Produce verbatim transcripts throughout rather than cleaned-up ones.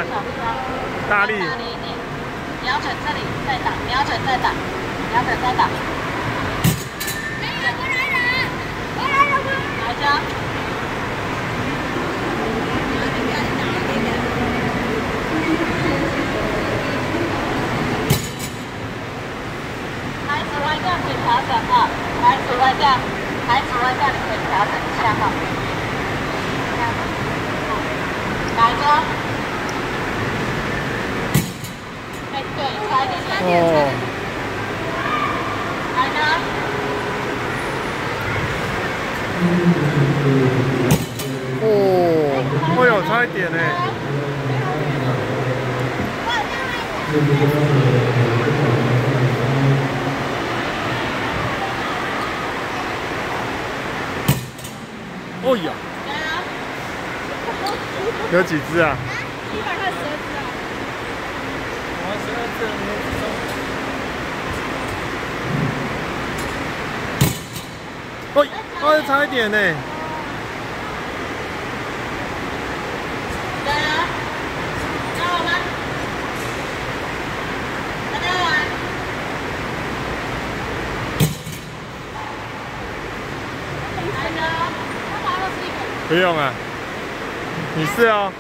来，大力， 瞄准这里再打，瞄准再打，瞄准再打。哎呀，我来了，我来了，我来着。台子歪掉可以调整啊，台子歪掉，台子歪掉你可以调整一下哈。来着。 哎，对，差一点，差一点，差一点。来呢？ 哦，哎呦，差一点呢。哦呀！有几只啊？ 一百块十二只啊！我十二只，你哦，哦，差一点呢。 加油！加我们！大家玩！来着，他拿的是一个。 不用啊，你试哦。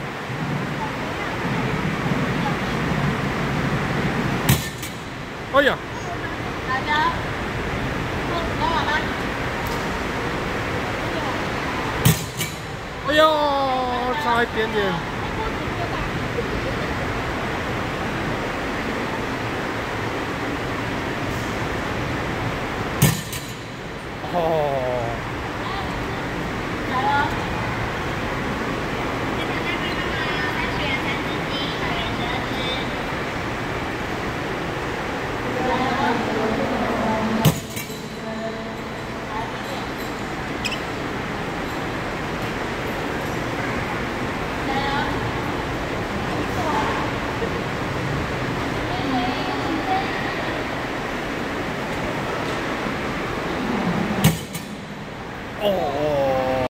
哎呀！ 来着，加我们！ 哎呦，差一点点。